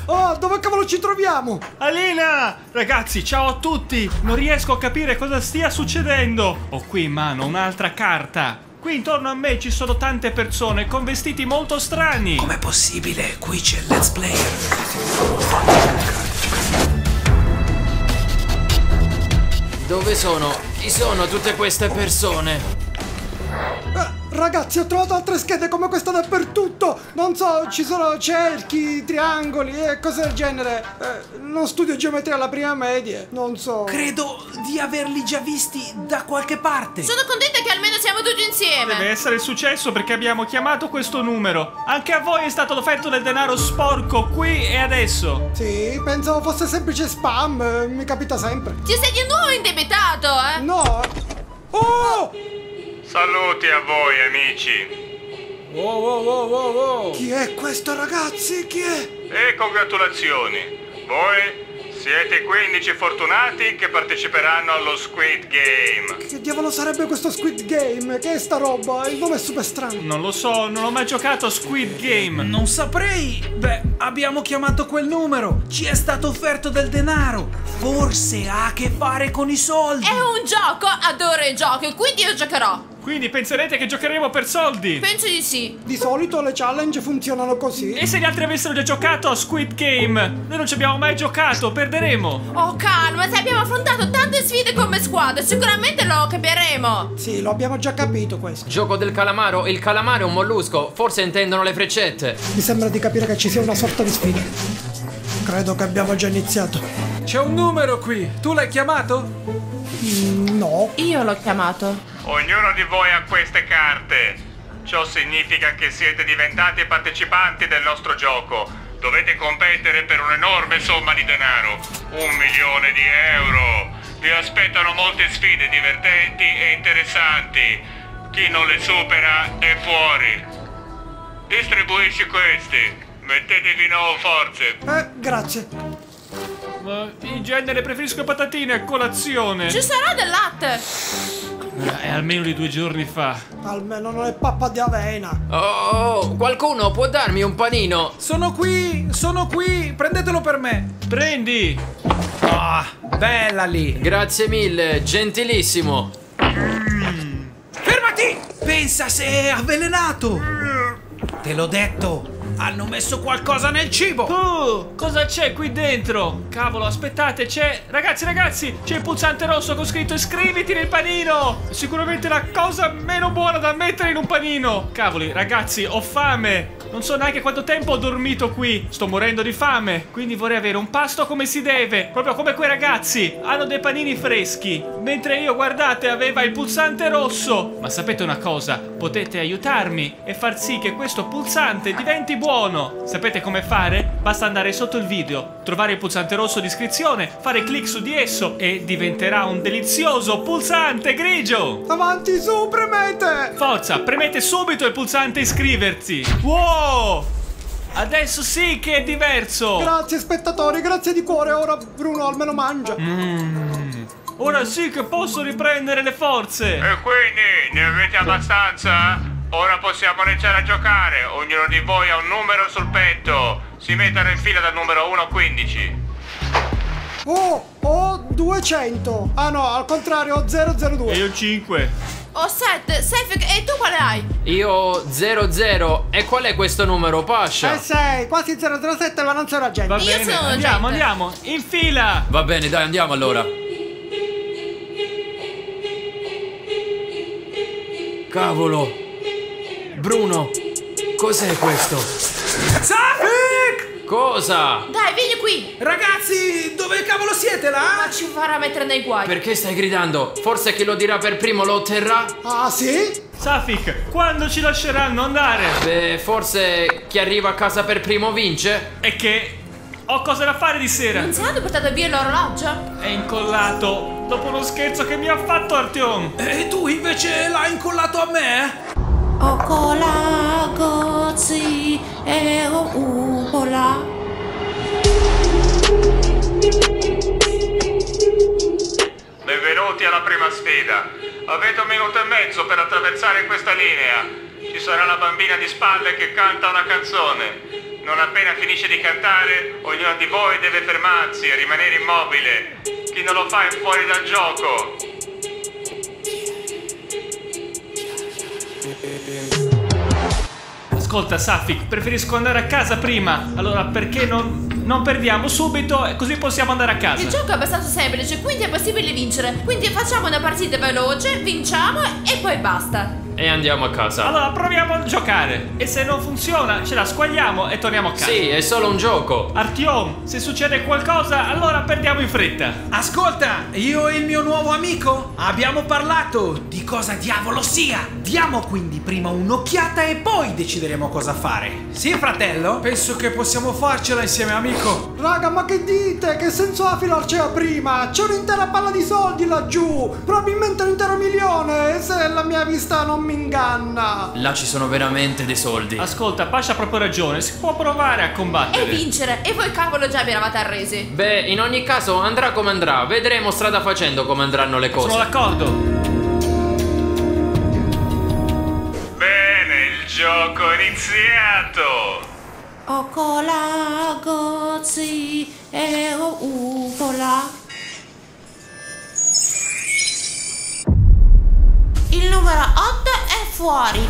Oh, dove cavolo ci troviamo? Alina! Ragazzi, ciao a tutti! Non riesco a capire cosa stia succedendo. Ho qui in mano un'altra carta. Qui intorno a me ci sono tante persone con vestiti molto strani. Com'è possibile? Qui c'è il Let's Player. Dove sono? Chi sono tutte queste persone? Ragazzi, ho trovato altre schede come questa dappertutto. Non so, ci sono cerchi, triangoli e cose del genere. Non studio geometria alla prima media, non so. Credo di averli già visti da qualche parte. Sono contenta che almeno siamo tutti insieme. Deve essere successo perché abbiamo chiamato questo numero. Anche a voi è stato offerto del denaro sporco qui e adesso. Sì, pensavo fosse semplice spam, mi capita sempre. Ci sei di nuovo indebitato, eh? No. Oh! Saluti a voi, amici. Wow. Chi è questo, ragazzi? Chi è? E congratulazioni. Voi siete i 15 fortunati che parteciperanno allo Squid Game. Che diavolo sarebbe questo Squid Game? Che è sta roba? Il nome è super strano. Non lo so, non ho mai giocato a Squid Game. Non saprei. Beh, abbiamo chiamato quel numero. Ci è stato offerto del denaro. Forse ha a che fare con i soldi. È un gioco, adoro i giochi, quindi io giocherò. Quindi penserete che giocheremo per soldi? Penso di sì. Di solito le challenge funzionano così. E se gli altri avessero già giocato a Squid Game? Noi non ci abbiamo mai giocato, perderemo. Oh, calma, se abbiamo affrontato tante sfide come squadra, sicuramente lo capiremo. Sì, lo abbiamo già capito questo. Gioco del calamaro? Il calamaro è un mollusco. Forse intendono le freccette. Mi sembra di capire che ci sia una sorta di sfida. Credo che abbiamo già iniziato. C'è un numero qui. Tu l'hai chiamato? No. Io l'ho chiamato. Ognuno di voi ha queste carte. Ciò significa che siete diventati partecipanti del nostro gioco. Dovete competere per un'enorme somma di denaro. 1 milione di euro. Vi aspettano molte sfide divertenti e interessanti. Chi non le supera è fuori. Distribuisci questi. Mettetevi nuove forze. Grazie. Ma in genere preferisco patatine a colazione. Ci sarà del latte. È almeno di 2 giorni fa. Almeno non è pappa di avena. Oh, qualcuno può darmi un panino? Sono qui. Prendetelo per me. Prendi! Ah, bella lì. Grazie mille, gentilissimo. Fermati! Pensa se è avvelenato. Te l'ho detto. Hanno messo qualcosa nel cibo. Cosa c'è qui dentro? Cavolo, aspettate, c'è... Ragazzi, c'è il pulsante rosso con scritto iscriviti nel panino. È sicuramente la cosa meno buona da mettere in un panino. Cavoli, ragazzi, ho fame. Non so neanche quanto tempo ho dormito qui. Sto morendo di fame. Quindi vorrei avere un pasto come si deve. Proprio come quei ragazzi. Hanno dei panini freschi. Mentre io, guardate, aveva il pulsante rosso. Ma sapete una cosa? Potete aiutarmi e far sì che questo pulsante diventi buono. Sapete come fare? Basta andare sotto il video, trovare il pulsante rosso di iscrizione, fare clic su di esso e diventerà un delizioso pulsante grigio. Avanti, su, premete! Forza, premete subito il pulsante iscriversi. Wow! Adesso sì che è diverso. Grazie spettatori, grazie di cuore. Ora Bruno almeno mangia. Ora sì che posso riprendere le forze. E quindi ne avete abbastanza? Ora possiamo iniziare a giocare. Ognuno di voi ha un numero sul petto. Si mettano in fila dal numero 1 a 15. Ho 200. Ah no, al contrario, ho 002. E io 5. Ho 7, Sefik, e tu quale hai? Io 00. E qual è questo numero, Pascia? 6, quasi 007, ma non sono agente. Va Io bene, sono andiamo, gente. andiamo. In fila. Va bene, dai, andiamo allora. Cavolo. Bruno, cos'è questo? Safik! Cosa? Dai, vieni qui. Ragazzi, dove cavolo siete là? Ma ci farà mettere nei guai. Perché stai gridando? Forse chi lo dirà per primo lo otterrà? Ah, sì? Safik, quando ci lasceranno andare? Beh, forse chi arriva a casa per primo vince? È che ho cose da fare di sera. Non si hanno portato via l'orologio? È incollato dopo uno scherzo che mi ha fatto Artyom. E tu invece l'hai incollato a me? Okola, gozi, e ukola. Benvenuti alla prima sfida. Avete 1 minuto e mezzo per attraversare questa linea. Ci sarà una bambina di spalle che canta una canzone. Non appena finisce di cantare, ognuno di voi deve fermarsi e rimanere immobile. Chi non lo fa è fuori dal gioco. Ascolta, Safik, preferisco andare a casa prima. Allora, perché non perdiamo subito e così possiamo andare a casa? Il gioco è abbastanza semplice, quindi è possibile vincere. Quindi facciamo una partita veloce, vinciamo e poi basta. E andiamo a casa. Allora, proviamo a giocare. E se non funziona, ce la squagliamo e torniamo a casa. Sì, è solo un gioco. Artyom, se succede qualcosa, allora perdiamo in fretta. Ascolta, io e il mio nuovo amico abbiamo parlato di cosa diavolo sia. Diamo quindi prima un'occhiata e poi decideremo cosa fare. Sì, fratello? Penso che possiamo farcela insieme, amico. Raga, ma che dite? Che senso ha filarcela prima? C'è un'intera palla di soldi laggiù, probabilmente un intero milione, se la mia vista non mi inganna. Là ci sono veramente dei soldi. Ascolta, Pasha ha proprio ragione, si può provare a combattere. E vincere. E voi cavolo già vi eravate arresi. Beh, in ogni caso andrà come andrà. Vedremo strada facendo come andranno le cose. Sono d'accordo. Bene, il gioco è iniziato. Okola, gozi e upola. Il numero 8 è fuori.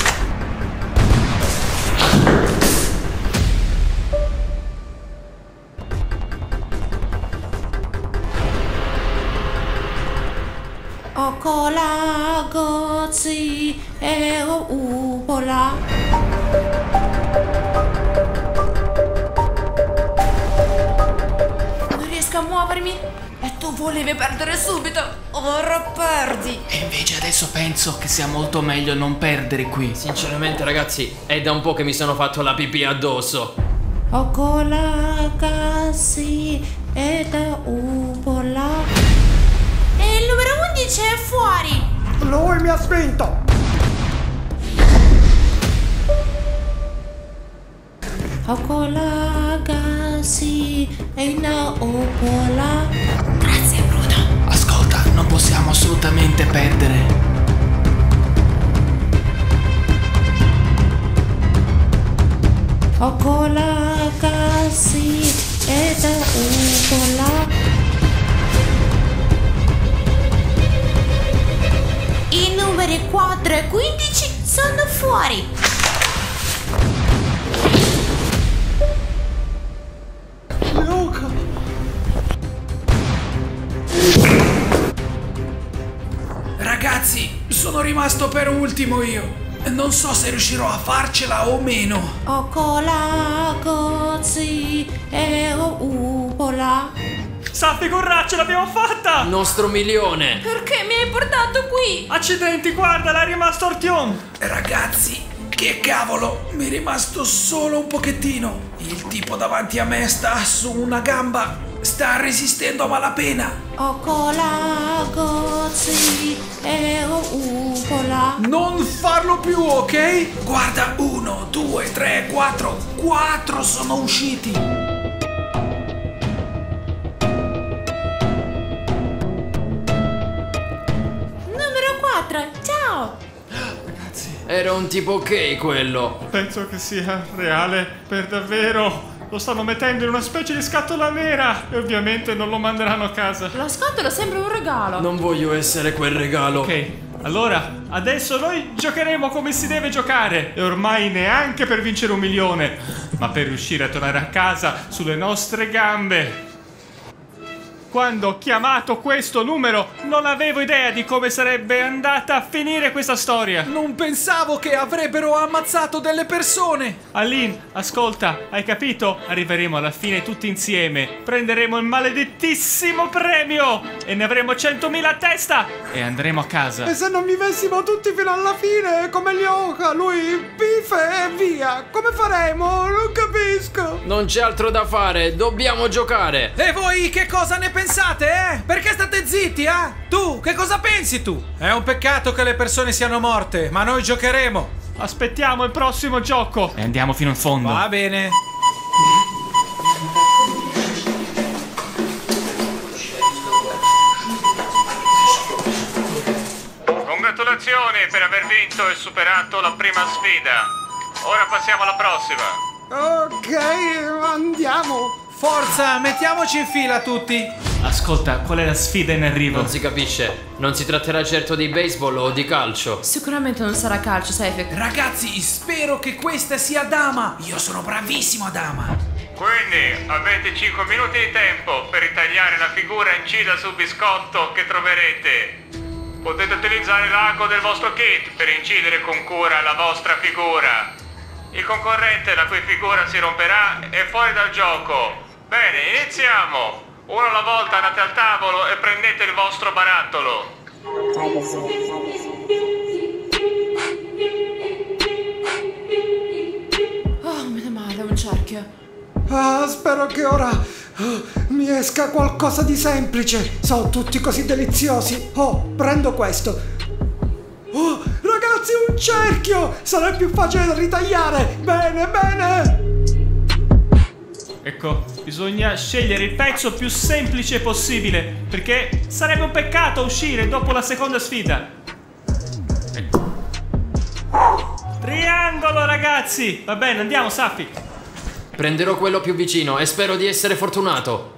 Okola, gozi e upola. Non riesco a muovermi e tu volevi perdere subito. Ora perdi. E invece adesso penso che sia molto meglio non perdere qui. Sinceramente, ragazzi, è da un po' che mi sono fatto la pipì addosso. Okola, gassi e da upola. E il numero 11 è fuori. Lui mi ha spinto. Okola, gassi e da upola. Grazie, Bruno. Ascolta, non possiamo assolutamente perdere. Okola, gassi e da upola. I numeri 4 e 15 sono fuori. Luca. Ragazzi, sono rimasto per ultimo io. Non so se riuscirò a farcela o meno. Okola, gozi e upola. Saffi, corra, ce l'abbiamo fatta! Nostro milione. Perché mi hai portato qui? Accidenti, guarda, l'ha rimasto Artyom. Ragazzi, che cavolo, mi è rimasto solo un pochettino. Il tipo davanti a me sta su una gamba, sta resistendo a malapena. Okola, gozi e upola. Non farlo più, ok? Guarda, 1, 2, 3, 4. 4 sono usciti. Numero 4, ciao. Era un tipo ok quello. Penso che sia reale per davvero. Lo stanno mettendo in una specie di scatola nera e ovviamente non lo manderanno a casa. La scatola sembra un regalo. Non voglio essere quel regalo. Ok, allora adesso noi giocheremo come si deve giocare. E ormai neanche per vincere 1 milione, ma per riuscire a tornare a casa sulle nostre gambe. Quando ho chiamato questo numero non avevo idea di come sarebbe andata a finire questa storia. Non pensavo che avrebbero ammazzato delle persone. Aline, ascolta, hai capito? Arriveremo alla fine tutti insieme, prenderemo il maledettissimo premio e ne avremo 100.000 a testa e andremo a casa. E se non vivessimo tutti fino alla fine, come Lyoka, lui pife e via. Come faremo? Non capisco. Non c'è altro da fare, dobbiamo giocare. E voi che cosa ne pensate, Perché state zitti, Tu, che cosa pensi tu? È un peccato che le persone siano morte, ma noi giocheremo. Aspettiamo il prossimo gioco e andiamo fino in fondo. Va bene. Congratulazioni per aver vinto e superato la prima sfida. Ora passiamo alla prossima. Ok, andiamo. Forza, mettiamoci in fila tutti. Ascolta, qual è la sfida in arrivo? Non si capisce. Non si tratterà certo di baseball o di calcio. Sicuramente non sarà calcio, Safik. Ragazzi, spero che questa sia dama. Io sono bravissimo a dama. Quindi avete 5 minuti di tempo per ritagliare la figura incisa sul biscotto che troverete. Potete utilizzare l'ago del vostro kit per incidere con cura la vostra figura. Il concorrente la cui figura si romperà è fuori dal gioco. Bene, iniziamo! Uno alla volta andate al tavolo e prendete il vostro barattolo. Oh, meno male, un cerchio. Ah, spero che ora mi esca qualcosa di semplice. Sono tutti così deliziosi. Oh, prendo questo. Oh, ragazzi, un cerchio! Sarà più facile da ritagliare. Bene, bene. Ecco, bisogna scegliere il pezzo più semplice possibile, perché sarebbe un peccato uscire dopo la seconda sfida. Ecco. Triangolo, ragazzi! Va bene, andiamo, Safik. Prenderò quello più vicino e spero di essere fortunato.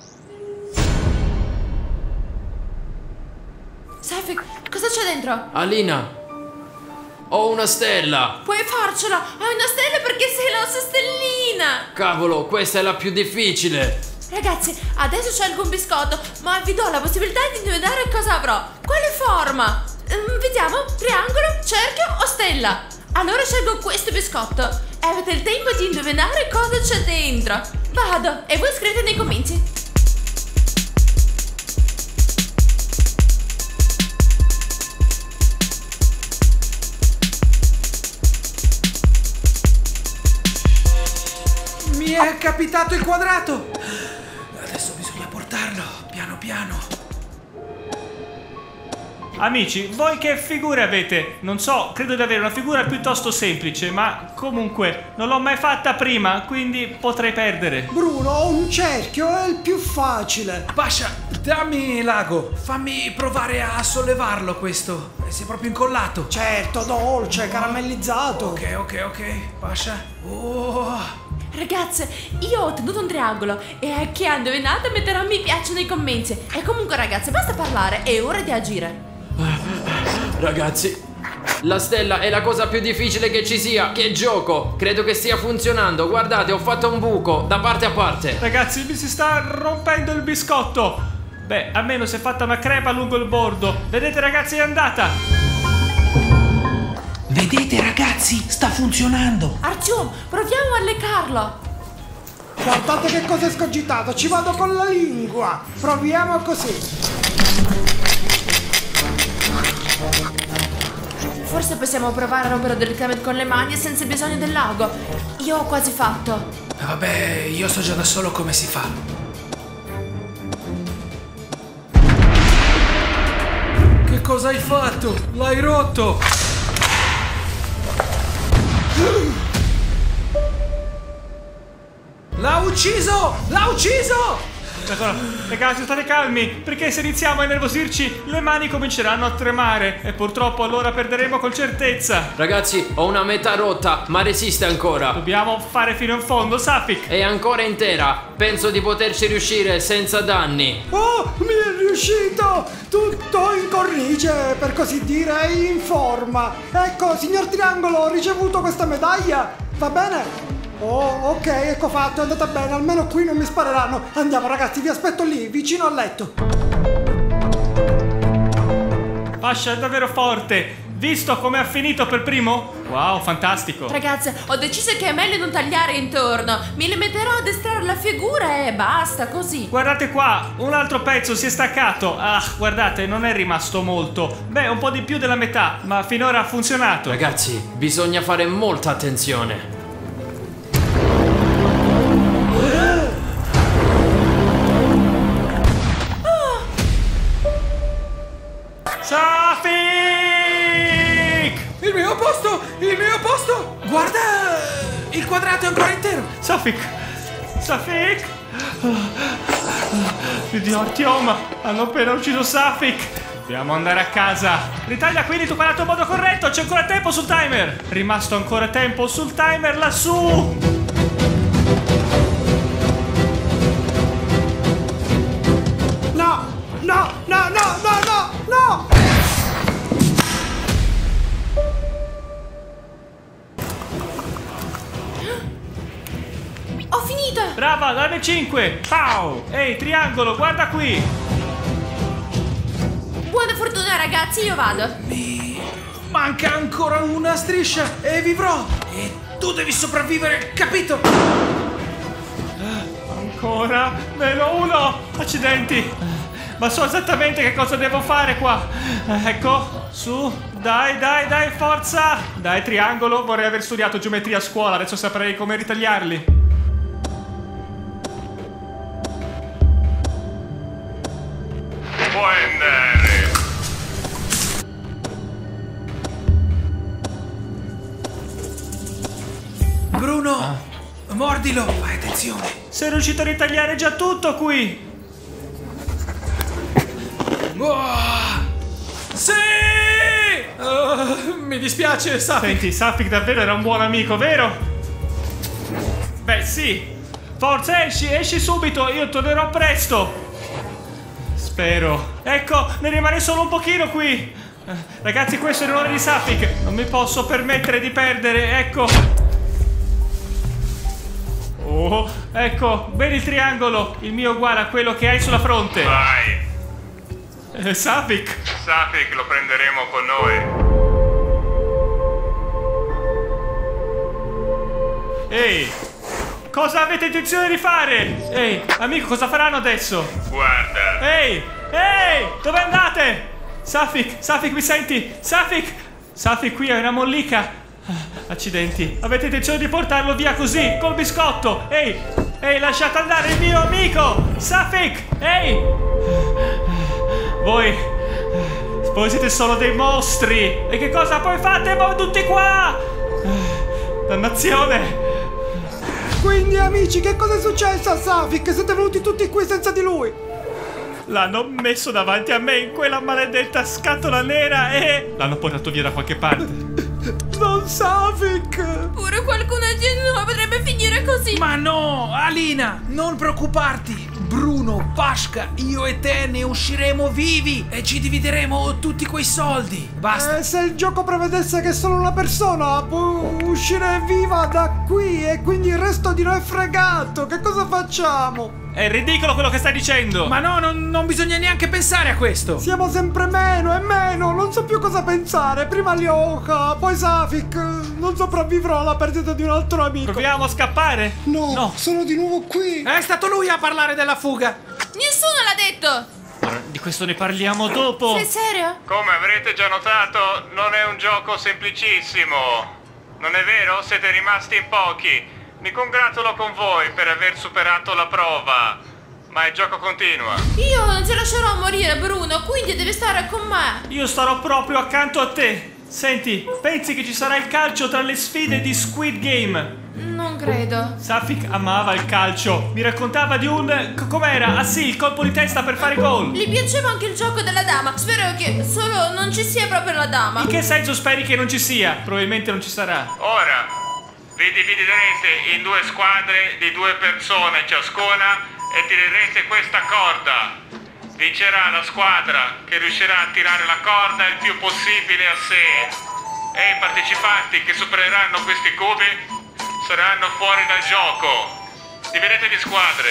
Safik, cosa c'è dentro? Alina, ho una stella. Puoi farcela! Hai una stella perché sei la nostra stellina! Cavolo, questa è la più difficile. Ragazzi, adesso scelgo un biscotto, ma vi do la possibilità di indovinare cosa avrò. Quale forma? Vediamo, triangolo, cerchio o stella? Allora scelgo questo biscotto e avete il tempo di indovinare cosa c'è dentro. Vado, e voi scrivete nei commenti. Mi è capitato il quadrato. Adesso bisogna portarlo piano piano. Amici, voi che figure avete? Non so, credo di avere una figura piuttosto semplice, ma comunque non l'ho mai fatta prima, quindi potrei perdere. Bruno, un cerchio è il più facile. Pasha, dammi l'ago. Fammi provare a sollevarlo questo. Si è proprio incollato. Certo, dolce, caramellizzato. Ok, Pasha. Oh. Ragazze, io ho ottenuto un triangolo e a chi ha indovinato metterà mi piace nei commenti. E comunque ragazze, basta parlare, è ora di agire. Ragazzi, la stella è la cosa più difficile che ci sia. Che gioco! Credo che stia funzionando. Guardate, ho fatto un buco da parte a parte. Ragazzi, mi si sta rompendo il biscotto. Beh, almeno si è fatta una crepa lungo il bordo. Vedete ragazzi, è andata. Vedete ragazzi, sta funzionando. Artyom, proviamo a leccarlo. Guardate che cosa è scogitato, ci vado con la lingua. Proviamo così. Forse possiamo provare a romperlo delicatamente con le mani senza bisogno del lago. Io ho quasi fatto. Vabbè, io so già da solo come si fa. Che cosa hai fatto? L'hai rotto! L'ha ucciso! L'ha ucciso! Ragazzi, state calmi, perché se iniziamo a innervosirci le mani cominceranno a tremare e purtroppo allora perderemo con certezza. Ragazzi, ho una metà rotta, ma resiste ancora. Dobbiamo fare fino in fondo, Safik. È ancora intera. Penso di poterci riuscire senza danni. Oh, mi è riuscito! Tutto in cornice, per così dire, in forma. Ecco, signor Triangolo, ho ricevuto questa medaglia. Va bene? Oh, ok, ecco fatto, è andata bene, almeno qui non mi spareranno. Andiamo ragazzi, vi aspetto lì, vicino al letto. Pasha è davvero forte. Visto come ha finito per primo? Wow, fantastico. Ragazze, ho deciso che è meglio non tagliare intorno. Mi limiterò ad estrarre la figura e basta, così. Guardate qua, un altro pezzo si è staccato. Ah, guardate, non è rimasto molto. Beh, un po' di più della metà, ma finora ha funzionato. Ragazzi, bisogna fare molta attenzione. Safik! Il mio posto! Il mio posto! Guarda! Il quadrato è ancora intero! Safik! Safik! Dio, Artyom! Hanno appena ucciso Safik! Dobbiamo andare a casa! Ritaglia quindi tu quadrato in modo corretto! C'è ancora tempo sul timer! Rimasto ancora tempo sul timer lassù! brava, danne 5. Pow! Ehi, triangolo, guarda qui. Buona fortuna ragazzi, io vado. Mi manca ancora una striscia e vivrò. E tu devi sopravvivere, capito? Ancora meno 1. Accidenti. Ma so esattamente che cosa devo fare qua. Ecco, su. Dai, forza. Dai, triangolo. Vorrei aver studiato geometria a scuola. Adesso saprei come ritagliarli. Può andare. Bruno, mordilo, fai attenzione. Sei riuscito a ritagliare già tutto qui. Sì! Mi dispiace, Safik. Senti, Safik davvero era un buon amico, vero? Beh, sì. Forza, esci subito, io tornerò presto. Spero. Ecco, ne rimane solo un pochino qui. Ragazzi, questo è l'onore di Safik. Non mi posso permettere di perdere, ecco. Oh, ecco, vedi il triangolo, il mio uguale a quello che hai sulla fronte. Vai. Safik. Safik lo prenderemo con noi. Ehi, cosa avete intenzione di fare? Ehi, amico, cosa faranno adesso? Guarda. Ehi, dove andate? Safik, mi senti? Safik, qui è una mollica. Accidenti, avete intenzione di portarlo via così, col biscotto? Ehi, lasciate andare il mio amico! Safik, Voi siete solo dei mostri! E che cosa poi fate voi tutti qua? Dannazione! Quindi amici, che cosa è successo a Safik? Siete venuti tutti qui senza di lui? L'hanno messo davanti a me in quella maledetta scatola nera e l'hanno portato via da qualche parte. Non Safik! Pure qualcuno di noi potrebbe finire così. Ma no, Alina, non preoccuparti. Bruno, Pashka, io e te ne usciremo vivi e ci divideremo tutti quei soldi. Basta. Se il gioco prevedesse che solo una persona può uscire viva da qui e quindi il resto di noi è fregato, che cosa facciamo? È ridicolo quello che stai dicendo! Ma no, non bisogna neanche pensare a questo. Siamo sempre meno e meno, non so più cosa pensare. Prima Lyoka, poi Safik. Non sopravvivrò alla perdita di un altro amico. Proviamo a scappare? No, sono di nuovo qui. È stato lui a parlare della fuga. Nessuno l'ha detto. Ora, di questo ne parliamo dopo. Sei serio? Come avrete già notato, non è un gioco semplicissimo. Non è vero? Siete rimasti in pochi. Mi congratulo con voi per aver superato la prova. Ma il gioco continua. Io non ti lascerò morire, Bruno, quindi devi stare con me. Io starò proprio accanto a te. Senti, pensi che ci sarà il calcio tra le sfide di Squid Game? Non credo. Safik amava il calcio. Mi raccontava di un... com'era? Ah sì, il colpo di testa per fare gol. Gli piaceva anche il gioco della dama. Spero che solo non ci sia proprio la dama. In che senso speri che non ci sia? Probabilmente non ci sarà. Ora, vi dividerete in 2 squadre di 2 persone ciascuna e tirerete questa corda. Vincerà la squadra che riuscirà a tirare la corda il più possibile a sé. E i partecipanti che supereranno questi cubi saranno fuori dal gioco. Dividetevi in squadre.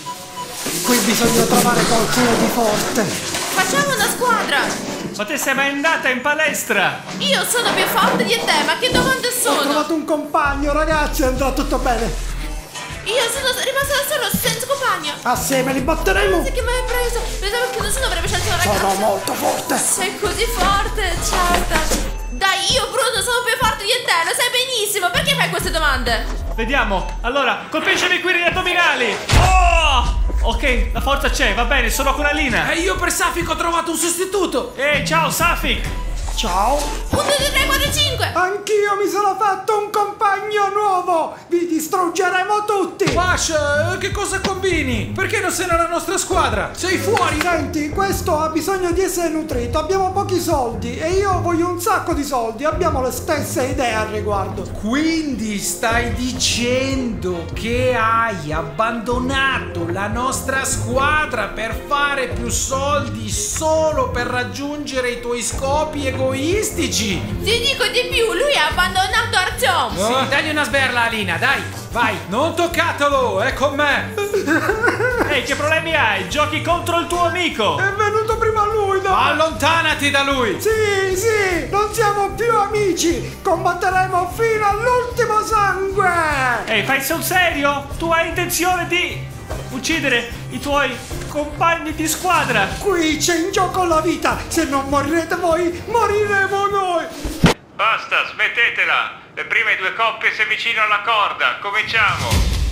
Qui bisogna trovare qualcuno di forte. Facciamo una squadra. Ma te sei mai andata in palestra? Io sono più forte di te, ma che domande Ho sono? trovato un compagno, ragazzi, andrà tutto bene. Io sono rimasta da solo, senza compagno. Assieme li batteremo. Che mi hai preso? Pensavo che nessuno avrebbe scelto una ragazza. Sono molto forte. Sei così forte, certo. Dai, io Bruno sono più forte di te, lo sai benissimo. Perché fai queste domande? Vediamo. Allora, colpiscimi qui gli addominali. Oh! Ok, la forza c'è, va bene, sono con Alina. E io per Safik ho trovato un sostituto. Ehi, ciao Safik. Ciao. 1, 2, 3, 4, 5. Anch'io mi sono fatto un compagno nuovo. Vi distruggeremo tutti. Pash, che cosa combini? Perché non sei nella nostra squadra? Sei fuori. Senti, questo ha bisogno di essere nutrito. Abbiamo pochi soldi e io voglio un sacco di soldi. Abbiamo le stesse idee al riguardo. Quindi stai dicendo che hai abbandonato la nostra squadra per fare più soldi solo per raggiungere i tuoi scopi egoistici? egoistici! Ti dico di più, lui ha abbandonato Artyom. Sì, dagli una sberla, Alina, dai! Vai! Non toccatelo, è con me! Ehi, che problemi hai? Giochi contro il tuo amico! È venuto prima lui, no? Allontanati da lui! Sì, sì, non siamo più amici! Combatteremo fino all'ultimo sangue! Ehi, fai sul serio? Tu hai intenzione di uccidere i tuoi compagni di squadra? Qui c'è in gioco la vita! Se non morirete voi, moriremo noi! Basta, smettetela! Le prime due coppie si avvicinano alla corda. Cominciamo!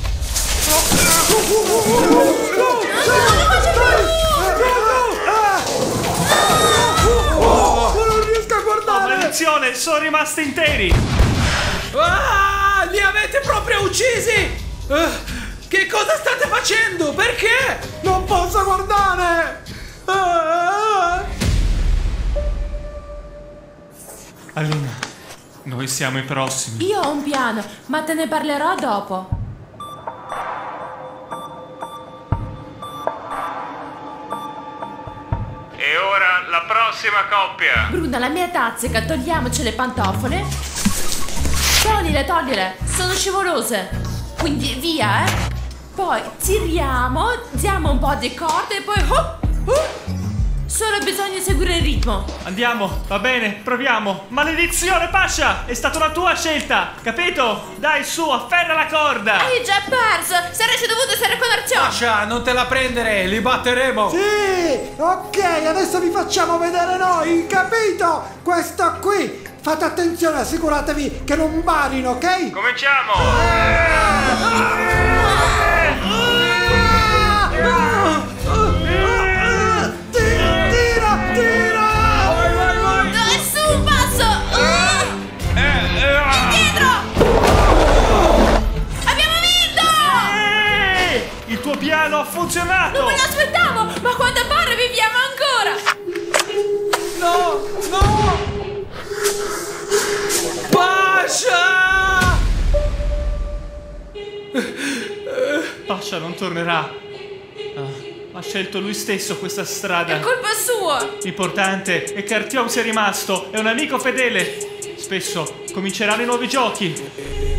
Non riesco a Oh, guardare! maledizione, sono rimasti interi! Ah, li avete proprio uccisi! Che cosa state facendo? Perché? Non posso guardare! Alina, noi siamo i prossimi. Io ho un piano, ma te ne parlerò dopo. E ora la prossima coppia! Bruna, la mia tazzica, togliamoci le pantofole. Toglile, sono scivolose. Quindi via, Poi tiriamo, diamo un po' di corde e poi... Solo bisogna seguire il ritmo. Andiamo, va bene, proviamo. Maledizione, Pasha! È stata una tua scelta, capito? Dai, su, afferra la corda! Hai già perso! Saresti dovuto essere con Artyom! Pasha, non te la prendere, li batteremo! Sì! Ok, adesso vi facciamo vedere noi, capito? Questo qui! Fate attenzione, assicuratevi che non barino, ok? Cominciamo! Tira! Dai, su, un passo! Indietro! Abbiamo vinto! Il tuo piano ha funzionato! Non me l'aspettavo, ma a quanto pare viviamo ancora! No! Pasha! Pasha non tornerà. Ha scelto lui stesso questa strada. È colpa sua! L'importante è che Artyom sia rimasto. È un amico fedele. Spesso cominceranno i nuovi giochi.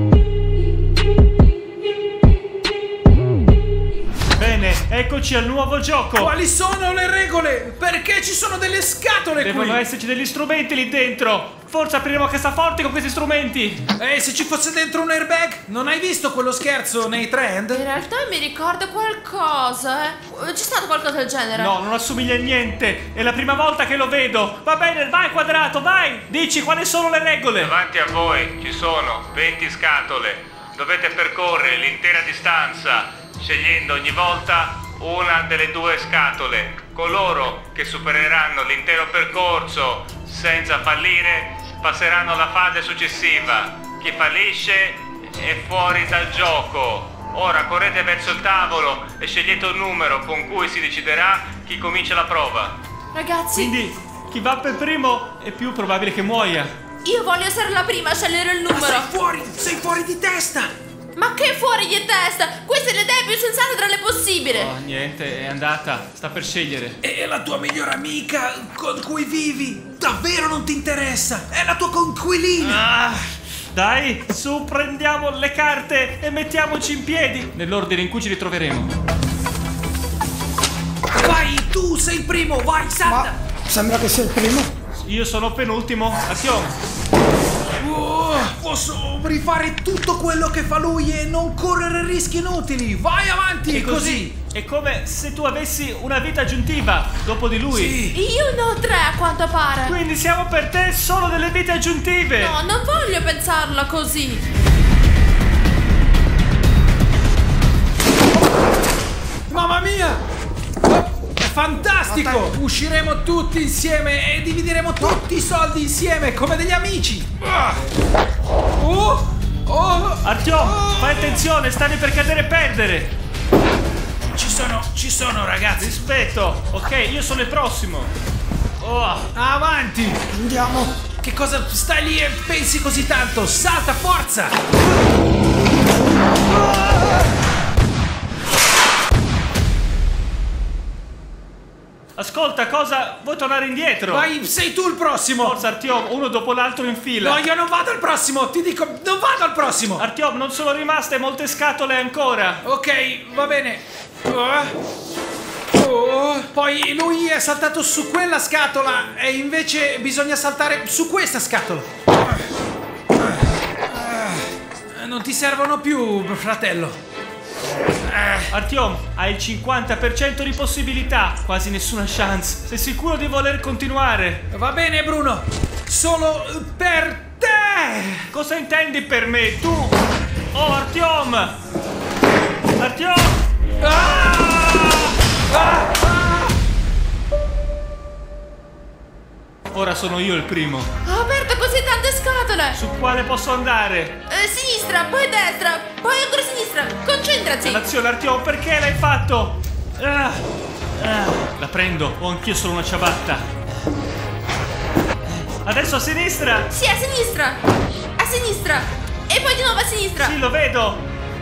Bene, eccoci al nuovo gioco. Quali sono le regole? Perché ci sono delle scatole Devono qui? esserci degli strumenti lì dentro. Forse apriremo cassaforti con questi strumenti. E se ci fosse dentro un airbag? Non hai visto quello scherzo nei In trend? realtà mi ricordo qualcosa, C'è stato qualcosa del genere? No, non assomiglia a niente. È la prima volta che lo vedo. Va bene, vai Quadrato, vai. Dici quali sono le regole. Davanti a voi ci sono 20 scatole. Dovete percorrere l'intera distanza, scegliendo ogni volta una delle due scatole. Coloro che supereranno l'intero percorso senza fallire passeranno alla fase successiva. Chi fallisce è fuori dal gioco. Ora correte verso il tavolo e scegliete un numero con cui si deciderà chi comincia la prova. Ragazzi, Quindi chi va per primo è più probabile che muoia. io voglio essere la prima a scegliere il numero. Sei fuori di testa! Ma che fuori di testa! Questa è l'idea più sensata tra le possibili! Oh, niente, è andata. Sta per scegliere. È la tua migliore amica con cui vivi! Davvero non ti interessa! È la tua conquilina! Dai, su, prendiamo le carte e mettiamoci in piedi. Nell'ordine in cui ci ritroveremo. Vai, tu sei il primo! Vai, salta! Ma sembra che sia il primo. Io sono penultimo. Artyom. Posso rifare tutto quello che fa lui e non correre rischi inutili! Vai avanti! E così è come se tu avessi una vita aggiuntiva dopo di lui. Sì! Io ne ho 3 a quanto pare! Quindi siamo per te solo delle vite aggiuntive. No, non voglio pensarla così! Mamma mia! È fantastico! Usciremo tutti insieme e divideremo tutti i soldi insieme come degli amici! Artyom, fai attenzione, stavi per cadere e perdere. Ci sono ragazzi! Rispetto. Ok, io sono il prossimo. Avanti! Andiamo. Che cosa stai lì e pensi così tanto? Salta, forza! Ascolta, cosa? Vuoi tornare indietro? Vai, sei tu il prossimo. Forza, Artyom, uno dopo l'altro in fila. No, io non vado al prossimo. Ti dico, non vado al prossimo. Artyom, non sono rimaste molte scatole ancora. Ok, va bene. Poi lui è saltato su quella scatola e invece bisogna saltare su questa scatola. Non ti servono più, fratello. Artyom, hai il 50% di possibilità, quasi nessuna chance. Sei sicuro di voler continuare? Va bene, Bruno. Solo per te. Cosa intendi per me? Tu? Oh, Artyom! Artyom! Ora sono io il primo. Ho aperto così tante scatole. Su quale posso andare? Sinistra, poi destra, poi ancora sinistra. Concentrati. Dannazione, Artyom, perché l'hai fatto? La prendo, ho anch'io solo una ciabatta. Adesso a sinistra. Sì, a sinistra. A sinistra. E poi di nuovo a sinistra. Sì, lo vedo.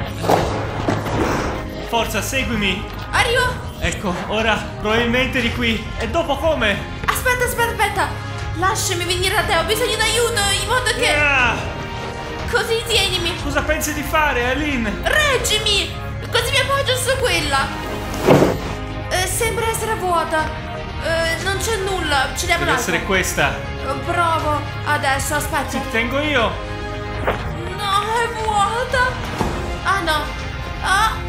Forza, seguimi. Arrivo. Ecco, ora probabilmente di qui. E dopo come? Aspetta. Lasciami venire da te, ho bisogno d'aiuto, in modo che... Così tienimi. Cosa pensi di fare, Aline? Reggimi. Così mi appoggio su quella. Sembra essere vuota. Non c'è nulla, ce n'è Deve un'altra. essere questa. Provo. Adesso, aspetta. Ti tengo io. No, è vuota. Ah, no.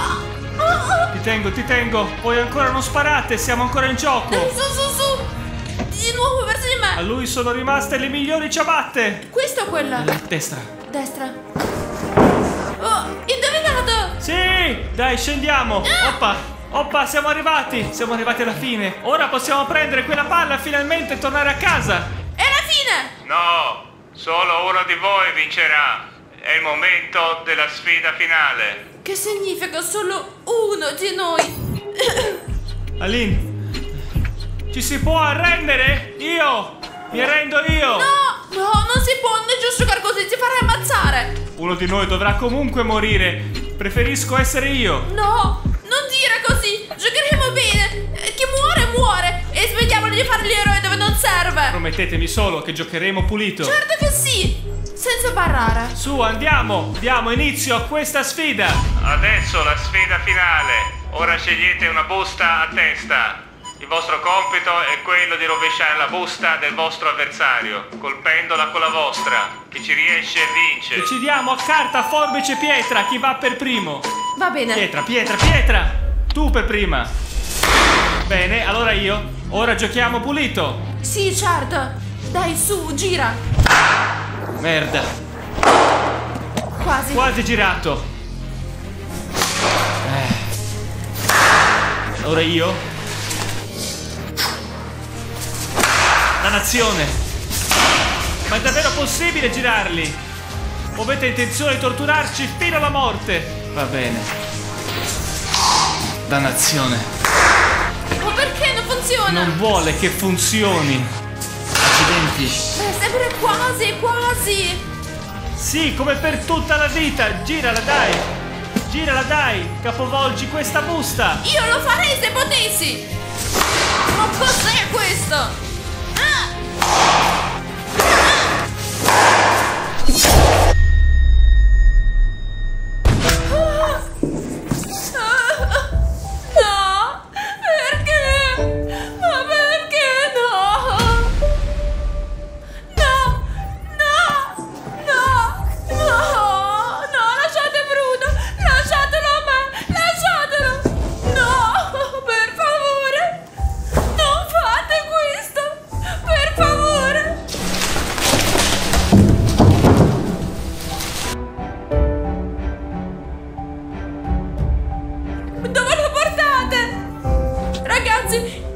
Ti tengo. Poi ancora non sparate, siamo ancora in gioco. Su. Di nuovo verso di A me. lui sono rimaste le migliori ciabatte. Questa o quella? Destra. Destra. Oh, indovinato. Sì, dai, scendiamo. Oppa, siamo arrivati alla fine. Ora possiamo prendere quella palla e finalmente tornare a casa. È la fine. No, solo uno di voi vincerà. È il momento della sfida finale. Che significa solo uno di noi? Aline, ci si può arrendere? Mi arrendo io. No, non si può, non è giusto giocare così, ti farai ammazzare. Uno di noi dovrà comunque morire. Preferisco essere io. No, non dire così, giocheremo bene. Chi muore e smettiamo di fare l'eroe dove non serve. Promettetemi solo che giocheremo pulito. Certo che sì, senza barrare. Su, andiamo, diamo inizio a questa sfida. Adesso la sfida finale. Ora scegliete una busta a testa. Il vostro compito è quello di rovesciare la busta del vostro avversario, colpendola con la vostra. Chi ci riesce vince. Decidiamo a carta, forbice, pietra. Chi va per primo? Va bene. Pietra. Tu per prima. Bene, allora io. Ora giochiamo pulito. Sì, certo. Dai, su, gira. Merda. Quasi. Girato. Ora io. Dannazione. Ma è davvero possibile girarli? O avete intenzione di torturarci fino alla morte? Va bene. Dannazione. Ma perché non funziona? Non vuole che funzioni. Accidenti. Sempre quasi. Sì, come per tutta la vita. Girala, dai. Capovolgi questa busta. Io lo farei se potessi. Ma cos'è questo? No, perché? Ma perché no? No, lasciate Bruno, lasciatelo a me, lasciatelo. No, per favore, non fate questo, per favore. Dove lo portate? Ragazzi,